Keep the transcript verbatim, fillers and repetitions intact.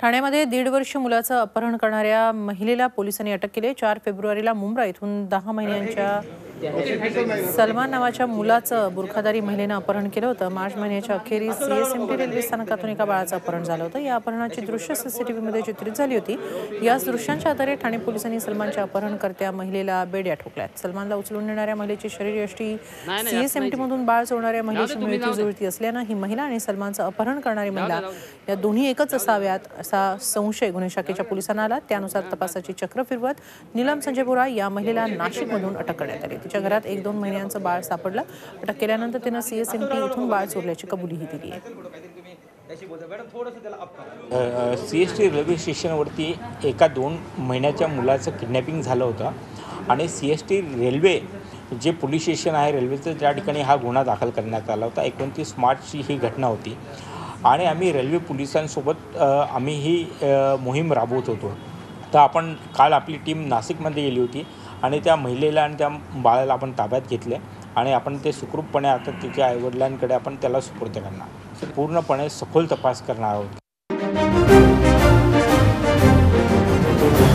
ठाण्यामध्ये दीड वर्ष मुलाचं अपहरण करणाऱ्या महिलेला पोलिसांनी अटक केली। चार फेब्रुवारीला मुंब्रा इथून दहा महिन्यांच्या सलमान नावाच्या मुलाचं बुरखाधारी महिलेनं अपहरण केलं होतं। मार्च महिन्याच्या अखेरीस सीएसएमटी रेल्वे स्थानकातून एका बाळाचं अपहरण झालं होतं। या अपहरणाची दृश्य सीसीटीव्हीमध्ये चित्रित झाली होती। याच दृश्यांच्या आधारे ठाणे पोलिसांनी सलमानच्या अपहरणकर्त्या महिलेला बेड्या ठोकल्यात। सलमानला उचलून नेणाऱ्या महिलेची शरीरयष्टी सीएसएमटीमधून बाळ चोरणाऱ्या महिलेशी मिळती जुळती असल्यानं ही महिला आणि सलमानचं अपहरण करणारी महिला या दोन्ही एकच असाव्यात असा संशय गुन्हे शाखेच्या पोलिसांना आला। त्यानुसार तपासाची चक्र फिरवत नीलम संजय बोरा या महिलेला नाशिकमधून अटक करण्यात आली। तिच्या घरात एक दोन महिन्यांचं बाळ सापडलं। अटक केल्यानंतर तिनं सीएसएमटी इथून बाळ चोरल्याची कबुलीही दिली आहे। सीएसटी रेल्वे स्टेशनवरती एका दोन महिन्याच्या मुलाचं किडनॅपिंग झालं होतं आणि सीएसटी रेल्वे जे पोलीस स्टेशन आहे रेल्वेचं त्या ठिकाणी हा गुन्हा दाखल करण्यात आला होता। एकोणतीस मार्चची ही घटना होती आणि आम्ही रेल्वे पोलिसांसोबत आम्ही ही मोहीम राबवत होतो। तर आपण काल आपली टीम नाशिकमध्ये गेली होती आणि त्या महिलेला आणि त्या बाळाला आपण ताब्यात घेतले आणि आपण ते सुखरूपपणे आता तिच्या आईवडिलांकडे आपण त्याला सुपूर्द करणार, पूर्णपणे सखोल तपास करणार आहोत।